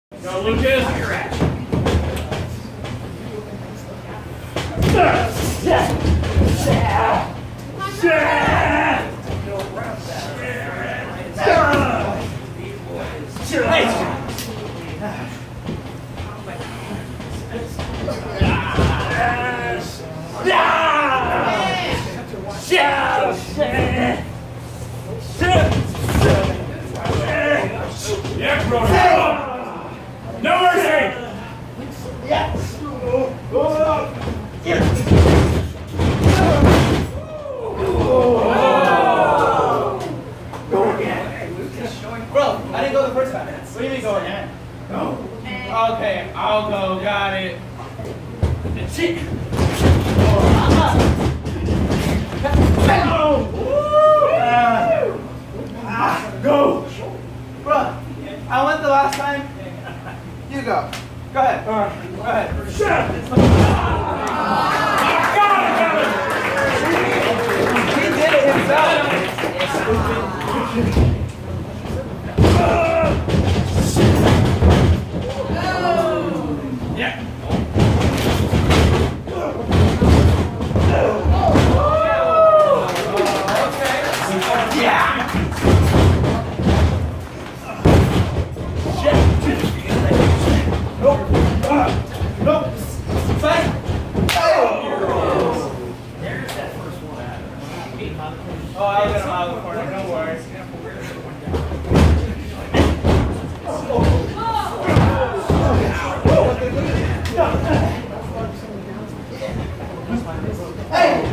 Go, Lucas. Yeah, bro. No mercy! Yes! Go again. Bro, I didn't go the first time. What do you mean go again? Go. Okay, I'll go. Got it. Go! Bro, I went the last time. You go. Go ahead. Go ahead. Shut! He did it himself. Yeah. Oh, I'll get him out of the corner. Don't worry. Hey!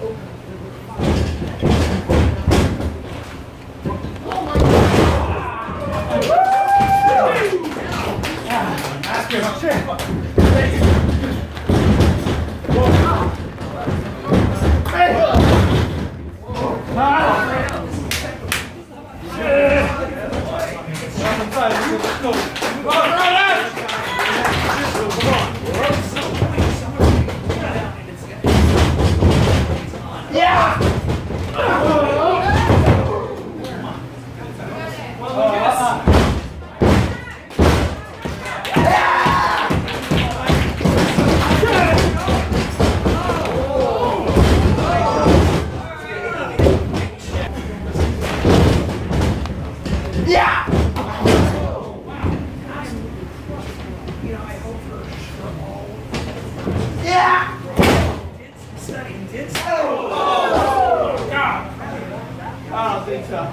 I don't think so.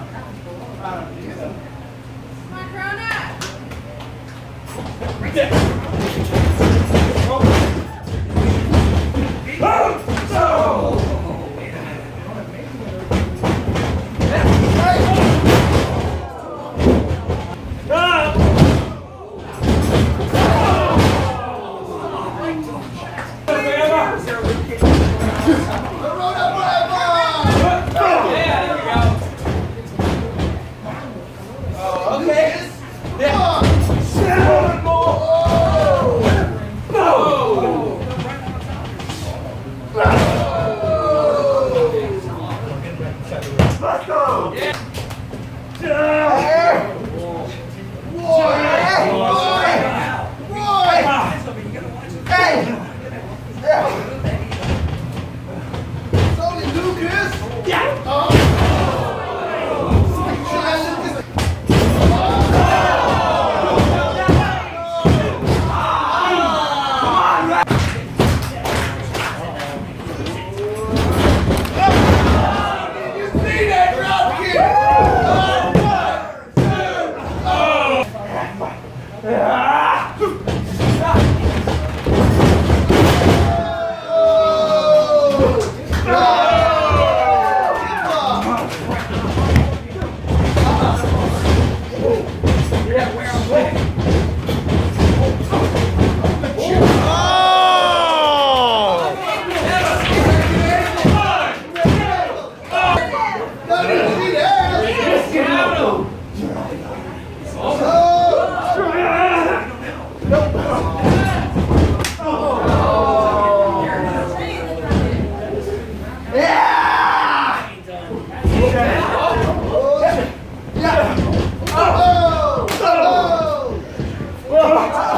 Come on, Corona! Right there. Let's go! Oh!